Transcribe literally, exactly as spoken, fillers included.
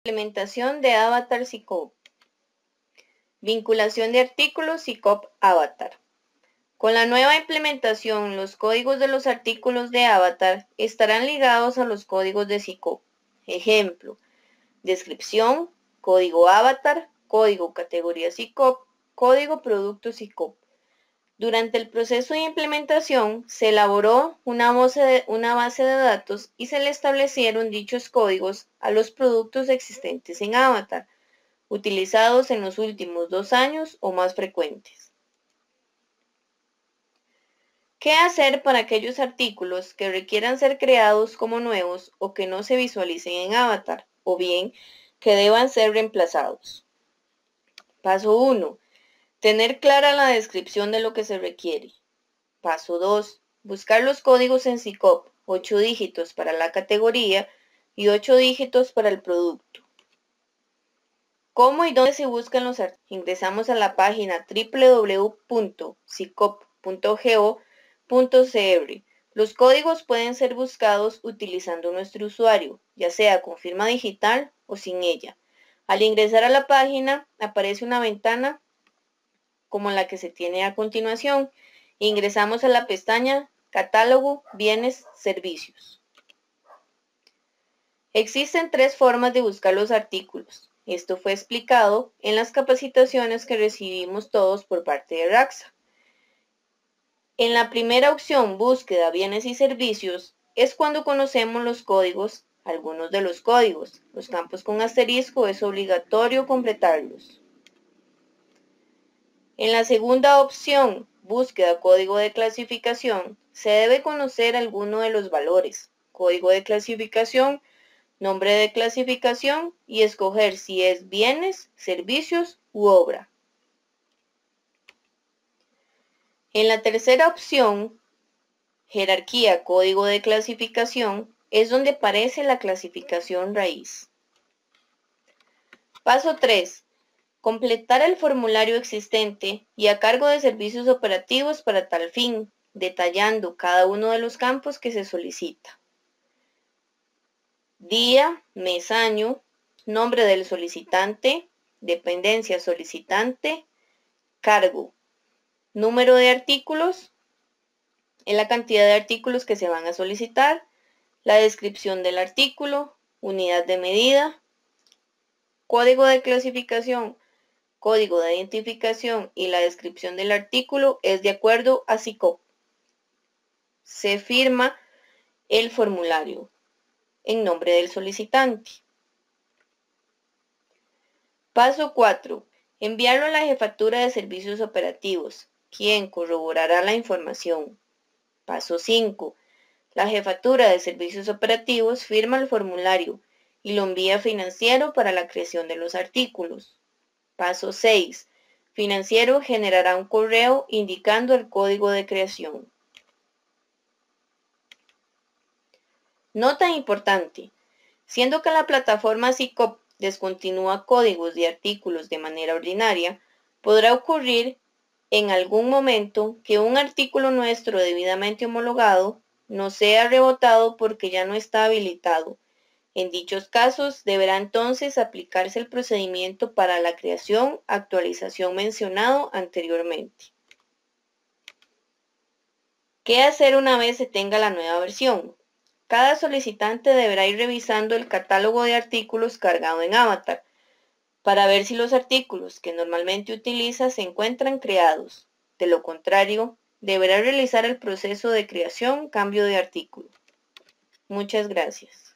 Implementación de Avatar S I C O P. Vinculación de artículos S I C O P Avatar. Con la nueva implementación, los códigos de los artículos de Avatar estarán ligados a los códigos de S I C O P. Ejemplo, descripción, código Avatar, código categoría S I C O P, código producto S I C O P. Durante el proceso de implementación, se elaboró una base, de, una base de datos y se le establecieron dichos códigos a los productos existentes en Avatar, utilizados en los últimos dos años o más frecuentes. ¿Qué hacer para aquellos artículos que requieran ser creados como nuevos o que no se visualicen en Avatar, o bien que deban ser reemplazados? Paso uno. Tener clara la descripción de lo que se requiere. Paso dos. Buscar los códigos en S I C O P, ocho dígitos para la categoría y ocho dígitos para el producto. ¿Cómo y dónde se buscan los artículos? Ingresamos a la página doble u doble u doble u punto S I C O P punto go punto c r. Los códigos pueden ser buscados utilizando nuestro usuario, ya sea con firma digital o sin ella. Al ingresar a la página, aparece una ventana como la que se tiene a continuación. Ingresamos a la pestaña Catálogo, Bienes, Servicios. Existen tres formas de buscar los artículos. Esto fue explicado en las capacitaciones que recibimos todos por parte de RAXA. En la primera opción, Búsqueda, Bienes y Servicios, es cuando conocemos los códigos, algunos de los códigos. Los campos con asterisco es obligatorio completarlos. En la segunda opción, Búsqueda, Código de Clasificación, se debe conocer alguno de los valores, código de clasificación, nombre de clasificación y escoger si es bienes, servicios u obra. En la tercera opción, jerarquía, código de clasificación, es donde aparece la clasificación raíz. Paso tres. Completar el formulario existente y a cargo de servicios operativos para tal fin, detallando cada uno de los campos que se solicita. Día, mes, año, nombre del solicitante, dependencia solicitante, cargo, número de artículos, en la cantidad de artículos que se van a solicitar, la descripción del artículo, unidad de medida, código de clasificación, código de identificación y la descripción del artículo es de acuerdo a S I C O P. Se firma el formulario en nombre del solicitante. Paso cuatro. Enviarlo a la jefatura de servicios operativos, quien corroborará la información. Paso cinco. La jefatura de servicios operativos firma el formulario y lo envía a financiero para la creación de los artículos. Paso seis. Financiero generará un correo indicando el código de creación. Nota importante. Siendo que la plataforma S I C O P descontinúa códigos de artículos de manera ordinaria, podrá ocurrir en algún momento que un artículo nuestro debidamente homologado no sea rebotado porque ya no está habilitado. En dichos casos, deberá entonces aplicarse el procedimiento para la creación, actualización mencionado anteriormente. ¿Qué hacer una vez se tenga la nueva versión? Cada solicitante deberá ir revisando el catálogo de artículos cargado en Avatar para ver si los artículos que normalmente utiliza se encuentran creados. De lo contrario, deberá realizar el proceso de creación, cambio de artículo. Muchas gracias.